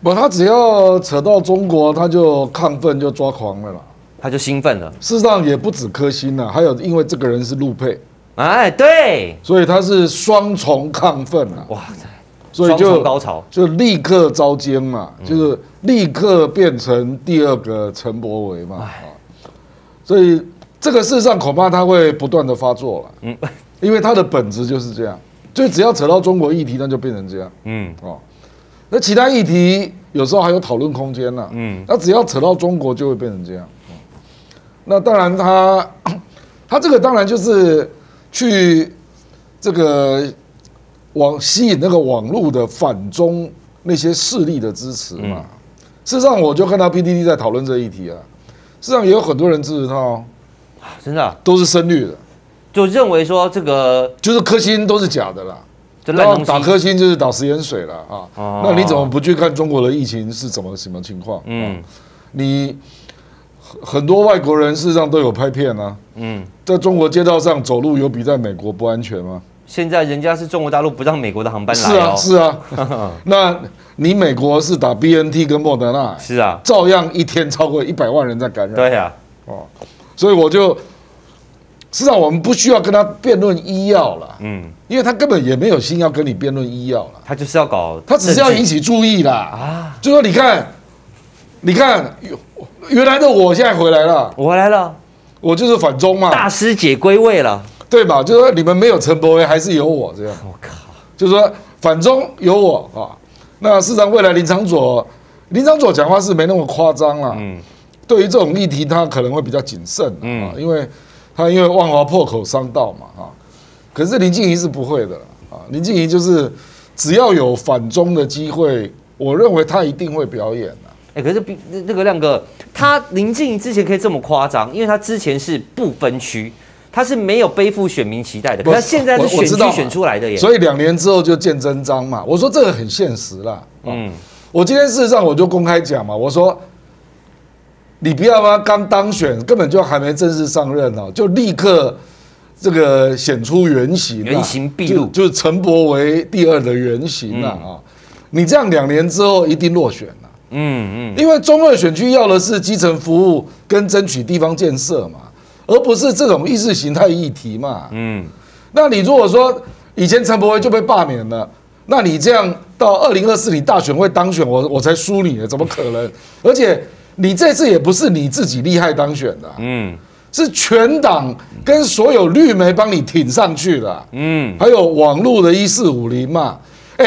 不，他只要扯到中国，他就亢奋就抓狂了啦， 他就兴奋了。 事实上也不止柯欣啦，还有因为这个人是陆配， 哎，对， 所以他是双重亢奋啊， 哇， 所以双重高潮就立刻遭奸嘛，就是立刻变成第二个陈柏惟嘛，所以这个事实上恐怕他会不断的发作了，因为他的本质就是这样，就只要扯到中国议题，那就变成这样，那其他议题有时候还有讨论空间啦，那只要扯到中国就会变成这样，那当然他这个当然就是去这个吸引那个网络的反中那些势力的支持嘛。事实上，我就看到 PTT 在讨论这一题啊，事实上也有很多人支持他哦， 真的都是深绿的， 就认为说这个就是柯欣都是假的啦。 然后打柯欣就是打食盐水了啊！那你怎么不去看中国的疫情是什么情况？你很多外国人事实上都有拍片啊。在中国街道上走路有比在美国不安全吗？ 现在人家是中国大陆不让美国的航班来哦。 是啊。那你美国是打 BNT 跟莫德纳， 是啊， 照样一天超过100万人在感染。 对啊。 所以我就。事实上，我们不需要跟他辩论医药了，因为他根本也没有心要跟你辩论医药了， 他就是要搞， 他只是要引起注意啦，就说你看，原来的我现在回来了， 我回来了， 我就是反中嘛， 大师姐归位了， 对吧？就是说你们没有陈柏惟，还是有我这样， 我靠， 就是说反中有我啊，那事实上未来林昶佐讲话是没那么夸张啦，对于这种议题他可能会比较谨慎啊，因为万华破口伤道嘛，可是林静怡是不会的啊，林静怡就是只要有反中的机会，我认为他一定会表演的。 可是那个亮哥，林静怡之前可以这么夸张，因为他之前是不分区，他是没有背负选民期待的，可是现在是选区选出来的耶， 所以2年之后就见真章嘛。我说这个很现实啦，我今天事实上我就公开讲嘛，我说。你不要吧，刚当选，根本就还没正式上任哦，就立刻这个显出原形， 原形毕露， 就是陈柏惟第2的原型啊！你这样2年之后一定落选了，因为中2选区要的是基层服务跟争取地方建设嘛，而不是这种意识形态议题嘛，那你如果说以前陈柏惟就被罢免了，那你这样到2024你大选会当选，我才输你了，怎么可能？而且。你这次也不是你自己厉害当选的，是全党跟所有绿媒帮你挺上去的，还有网络的1450嘛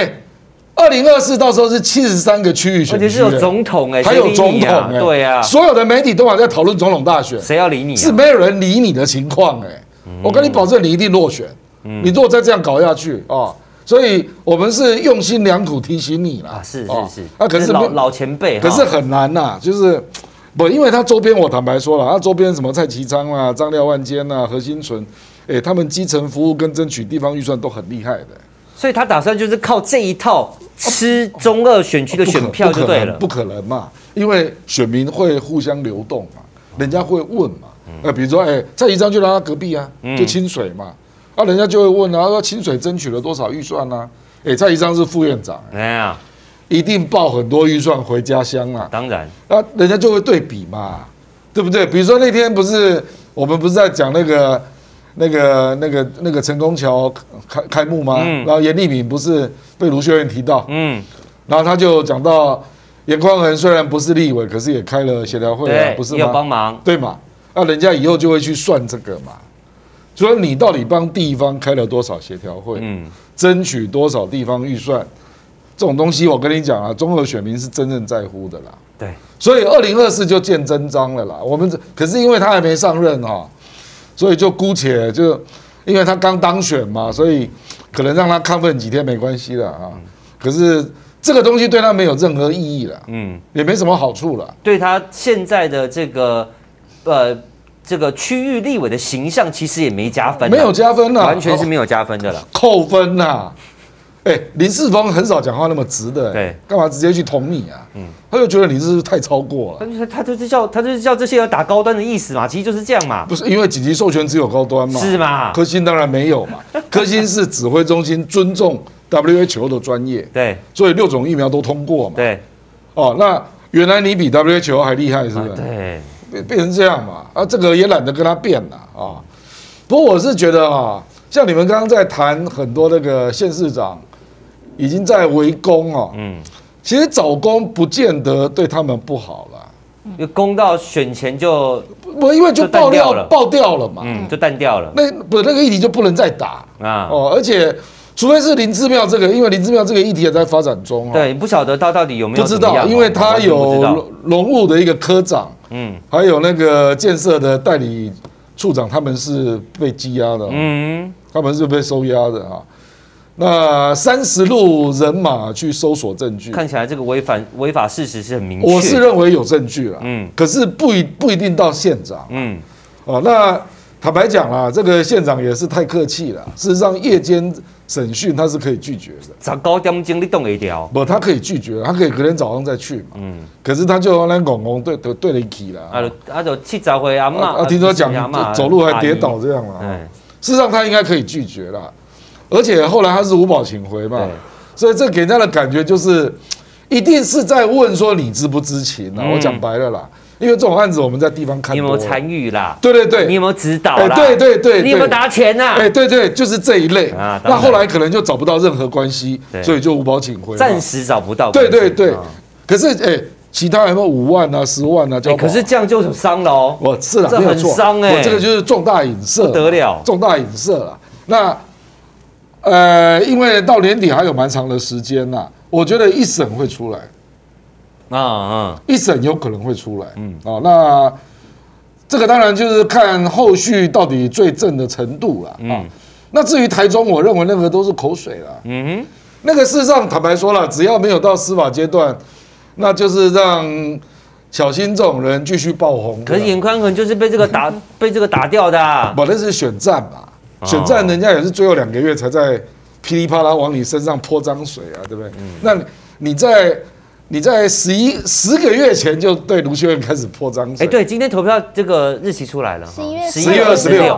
，2024到时候是73个区域选区， 而且是有总统还有总统对啊， 所有的媒体都还在讨论总统大选， 谁要理你？ 是没有人理你的情况我跟你保证，你一定落选，你如果再这样搞下去啊。所以我们是用心良苦提醒你啦， 是， 可是老前辈， 可是很难呐，就是因为他周边我坦白说了，他周边什么蔡其昌啊、张廖万坚啊、何新纯，他们基层服务跟争取地方预算都很厉害的， 所以他打算就是靠这一套吃中2选区的选票就对了， 不可能嘛，因为选民会互相流动嘛，人家会问嘛，比如说蔡其昌就让他隔壁啊，就清水嘛。人家就会问啊，说清水争取了多少预算呢？蔡其昌是副院长，一定报很多预算回家乡啊。 当然， 人家就会对比嘛，对不对？比如说那天我们不是在讲那个成功桥开幕吗？然后严立敏不是被卢秀燕提到，然后他就讲到严宽恒虽然不是立委，可是也开了协调会啊，不是吗？ 也有帮忙， 对嘛？人家以后就会去算这个嘛。所以你到底帮地方开了多少协调会，争取多少地方预算，这种东西我跟你讲啊，中2选民是真正在乎的啦。 对， 所以2024就见真章了啦。可是因为他还没上任所以就姑且就因为他刚当选嘛，所以可能让他亢奋几天没关系了啊。可是这个东西对他没有任何意义了，也没什么好处了。 对他现在的这个区域立委的形象其实也没加分， 没有加分啦， 完全是没有加分的了， 扣分啦。林世峰很少讲话那么直的， 对， 干嘛直接去捅你啊？他就觉得你是太超过了。 他就是叫这些人打高端的意思嘛，其实就是这样嘛。 不是因为紧急授权只有高端嘛？ 是嘛？ 柯欣当然没有嘛，柯欣是指挥中心尊重 WHO 的专业， 对， 所以6种疫苗都通过嘛。 对， 哦，那原来你比 WHO 还厉害，是不是？ 对， 变成这样嘛，啊，这个也懒得跟他辩了啊。不过我是觉得啊，像你们刚刚在谈很多那个县市长已经在围攻啊，其实找攻不见得对他们不好了。 因为攻到选前就因为就爆掉了嘛， 就淡掉了。 那个议题就不能再打啊哦，而且除非是林智妙这个，因为林智妙这个议题也在发展中啊。 对，不晓得他到底有没有不知道， 因为他有农务的一个科长，还有那个建设的代理处长，他们是被羁押的，他们是被收押的啊。那30路人马去搜索证据， 看起来这个违法事实是很明确。 我是认为有证据了，可是不一定到县长，那坦白讲啦，这个县长也是太客气了。事实上，夜间审讯他是可以拒绝的。 19点钟你动一条， 不，他可以拒绝，他可以隔天早上再去嘛。可是他就那公公对得起了。 就70岁阿嬷， 听说讲走路还跌倒这样了。事实上他应该可以拒绝啦。而且后来他是无保请回嘛，所以这给人家的感觉就是，一定是在问说你知不知情啊？我讲白了啦，因为这种案子我们在地方看多了， 你有没有参与啦？ 对， 你有没有指导啦？ 对， 你有没有拿钱呐？ 对，就是这一类啊。那后来可能就找不到任何关系，所以就无保请回， 暂时找不到。 对，可是其他有没有5万啊、10万啊？ 可是这样就伤了哦。 我是啦， 这很伤我这个就是重大影射， 不得了， 重大影射了。那。因为到年底还有蛮长的时间呐，我觉得一审会出来，一审有可能会出来，那这个当然就是看后续到底罪证的程度了，那至于台中，我认为那个都是口水了，那个事实上坦白说了，只要没有到司法阶段，那就是让小新这种人继续爆红。 可是严宽恒就是被这个打掉的啊， 那是选战嘛。选战人家也是最后2个月才在噼里啪啦往你身上泼脏水啊，对不对？那你在10个月前就对卢秀燕开始泼脏水。 对，今天投票这个日期出来了 ，11月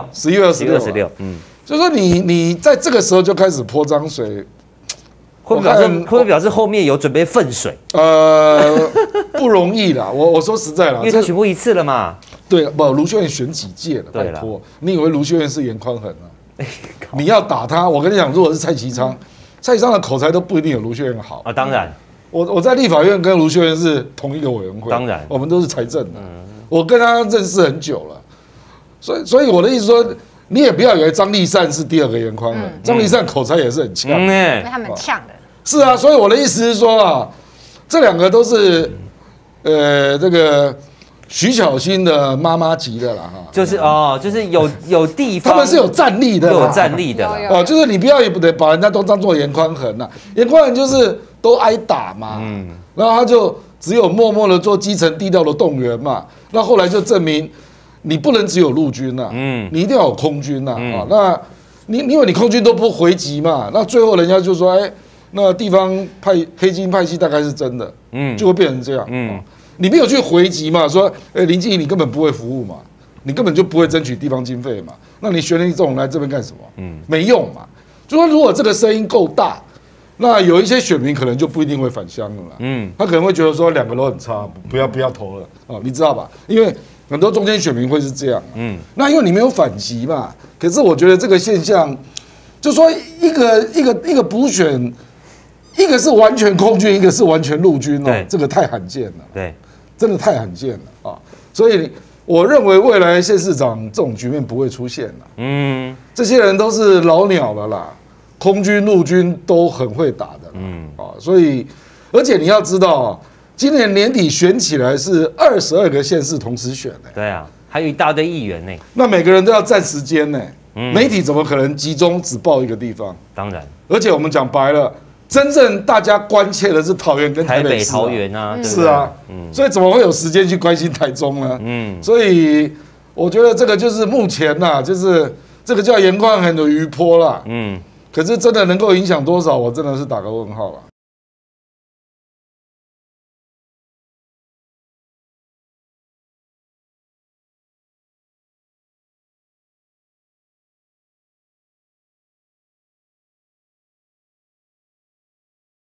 26，就说你在这个时候就开始泼脏水， 会不会表示后面有准备粪水？ 不容易啦，我说实在啦， 因为他选过1次了嘛。 对，不，卢秀燕选几届了？拜托，你以为卢秀燕是严宽恒啊？你要打他，我跟你讲，如果是蔡其昌的口才都不一定有卢秀燕好啊。当然， 我在立法院跟卢秀燕是同一个委员会， 当然， 我们都是财政的，我跟他认识很久了，所以我的意思说，你也不要以为张立善是第2个严宽恒，张立善口才也是很呛， 因为他们呛的。 是啊，所以我的意思是说啊，这2个都是这个。徐巧芯的妈妈级的啦， 就是有地方， 他们是有战力的， 有战力的哦，就是你不要也不得把人家都当做严宽恒呐，严宽恒就是都挨打嘛，然后他就只有默默的做基层低调的动员嘛，那后来就证明你不能只有陆军呐，你一定要有空军呐，啊，那因为你空军都不回击嘛，那最后人家就说，那地方黑金派系大概是真的，就会变成这样，你没有去回击嘛？说，林静怡你根本不会服务嘛，你根本就不会争取地方经费嘛，那你选你这种来这边干什么？没用嘛。就说如果这个声音够大，那有一些选民可能就不一定会返乡了啦。他可能会觉得说2个都很差，不要投了啊，你知道吧？因为很多中间选民会是这样。那因为你没有反击嘛。可是我觉得这个现象，就说一个补选，一个是完全空军，一个是完全陆军哦，这个太罕见了。 对。 真的太罕见了啊！所以我认为未来县市长这种局面不会出现了。这些人都是老鸟了啦，空军、陆军都很会打的。所以而且你要知道，今年年底选起来是22个县市同时选的。 对啊，还有一大堆议员呢。 那每个人都要占时间呢。媒体怎么可能集中只报一个地方？ 当然， 而且我们讲白了。真正大家关切的是桃园跟台北市、 桃园啊， 是啊，所以怎么会有时间去关心台中呢？所以我觉得这个就是目前呐，就是这个叫严宽恒的余波啦。可是真的能够影响多少，我真的是打个问号了。